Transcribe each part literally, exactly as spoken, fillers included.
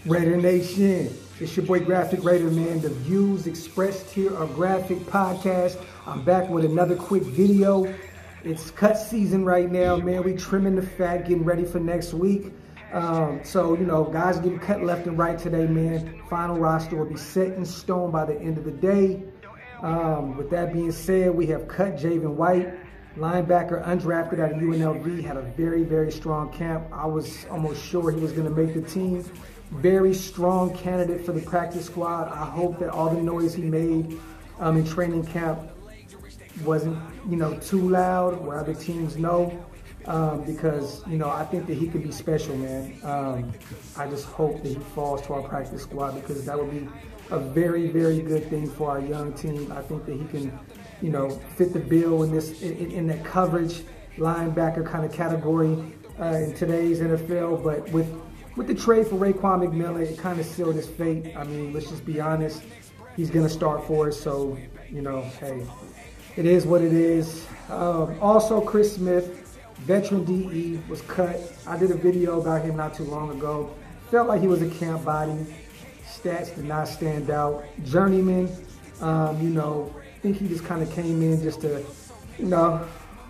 Raider Nation, it's your boy Graphic Raider, man. The views expressed here are Graphic Podcast. I'm back with another quick video. It's cut season right now, man. We trimming the fat, getting ready for next week. Um, so, you know, guys getting cut left and right today, man. Final roster will be set in stone by the end of the day. Um, with that being said, we have cut Javen White, linebacker, undrafted out of U N L V, had a very, very strong camp. I was almost sure he was going to make the team. Very strong candidate for the practice squad. I hope that all the noise he made um, in training camp wasn't, you know, too loud where other teams know, um, because, you know, I think that he could be special, man. Um, I just hope that he falls to our practice squad because that would be a very, very good thing for our young team. I think that he can, you know, fit the bill in this in, in that coverage linebacker kind of category uh, in today's N F L. But with with the trade for Raekwon McMillan, it kind of sealed his fate. I mean, let's just be honest. He's going to start for us. So, you know, hey, it is what it is. Um, also, Chris Smith, veteran D E, was cut. I did a video about him not too long ago. Felt like he was a camp body. Stats did not stand out. Journeyman, um, you know, I think he just kind of came in just to, you know,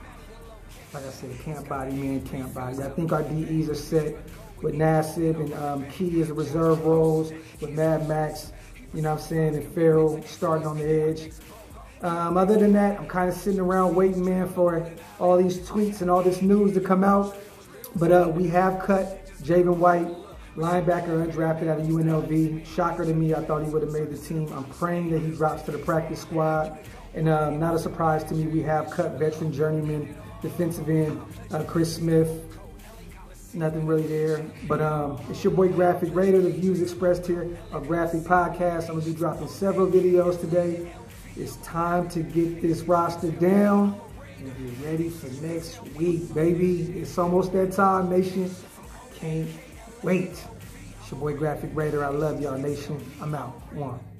like I said, camp body, man, camp body. I think our D Es are set with Nassib and um, Key as the reserve roles, with Mad Max, you know what I'm saying, and Farrell starting on the edge. Um, other than that, I'm kind of sitting around waiting, man, for all these tweets and all this news to come out. But uh, we have cut Javen White, linebacker, undrafted out of U N L V. Shocker to me, I thought he would have made the team. I'm praying that he drops to the practice squad. And um, not a surprise to me, we have cut veteran journeyman, defensive end, uh, Chris Smith. Nothing really there. But um, it's your boy Graphic Raider. The views expressed here are Graphic Podcast. I'm going to be dropping several videos today. It's time to get this roster down and get ready for next week, baby. It's almost that time, nation. Can't wait. It's your boy Graphic Raider. I love y'all, nation. I'm out. One.